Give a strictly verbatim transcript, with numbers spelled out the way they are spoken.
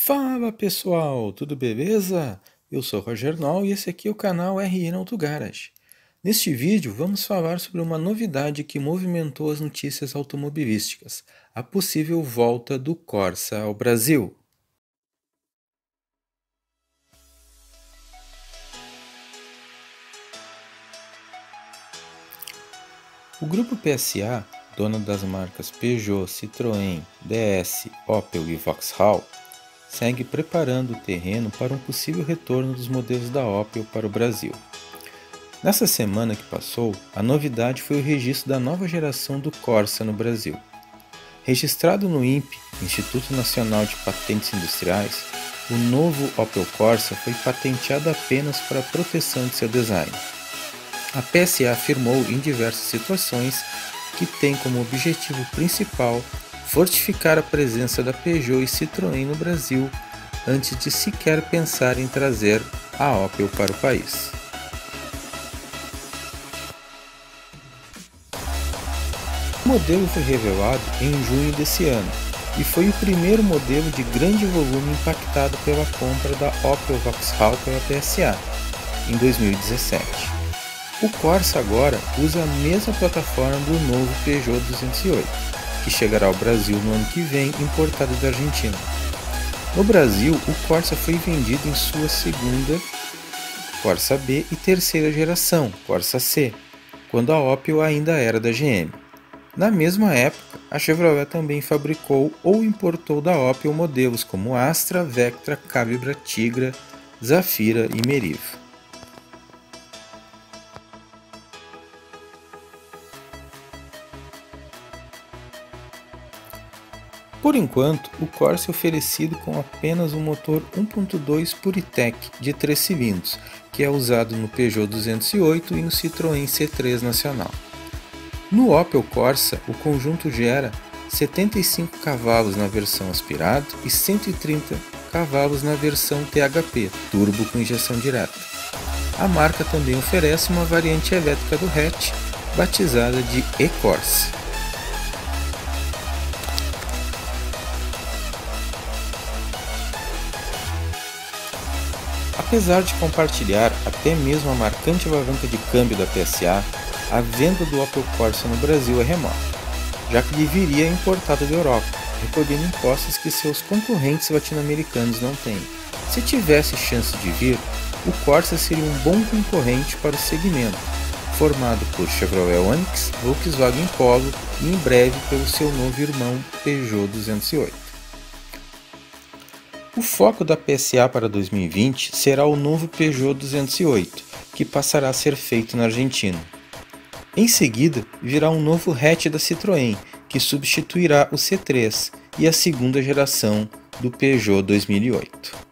Fala pessoal, tudo beleza? Eu sou Roger Nol e esse aqui é o canal R N Auto Garage. Neste vídeo vamos falar sobre uma novidade que movimentou as notícias automobilísticas, a possível volta do Corsa ao Brasil. O grupo P S A, dono das marcas Peugeot, Citroën, D S, Opel e Vauxhall, segue preparando o terreno para um possível retorno dos modelos da Opel para o Brasil. Nessa semana que passou, a novidade foi o registro da nova geração do Corsa no Brasil. Registrado no I N P, Instituto Nacional de Patentes Industriais, o novo Opel Corsa foi patenteado apenas para a proteção de seu design. A P S A afirmou em diversas situações que tem como objetivo principal fortificar a presença da Peugeot e Citroën no Brasil antes de sequer pensar em trazer a Opel para o país. O modelo foi revelado em junho desse ano e foi o primeiro modelo de grande volume impactado pela compra da Opel Vauxhall pela P S A em dois mil e dezessete. O Corsa agora usa a mesma plataforma do novo Peugeot duzentos e oito, que chegará ao Brasil no ano que vem, importado da Argentina. No Brasil, o Corsa foi vendido em sua segunda Corsa B e terceira geração, Corsa C, quando a Opel ainda era da G M. Na mesma época, a Chevrolet também fabricou ou importou da Opel modelos como Astra, Vectra, Calibra, Tigra, Zafira e Meriva. Por enquanto, o Corsa é oferecido com apenas um motor um ponto dois PureTech de três cilindros, que é usado no Peugeot duzentos e oito e no Citroën C três Nacional. No Opel Corsa, o conjunto gera setenta e cinco cavalos na versão aspirado e cento e trinta cavalos na versão T H P, turbo com injeção direta. A marca também oferece uma variante elétrica do hatch, batizada de E-Corsa. Apesar de compartilhar até mesmo a marcante alavanca de câmbio da P S A, a venda do Opel Corsa no Brasil é remota, já que ele viria importado da Europa, recolhendo impostos que seus concorrentes latino-americanos não têm. Se tivesse chance de vir, o Corsa seria um bom concorrente para o segmento, formado por Chevrolet Onix, Volkswagen Polo e em breve pelo seu novo irmão Peugeot duzentos e oito. O foco da P S A para dois mil e vinte será o novo Peugeot duzentos e oito, que passará a ser feito na Argentina. Em seguida, virá um novo hatch da Citroën, que substituirá o C três e a segunda geração do Peugeot dois mil e oito.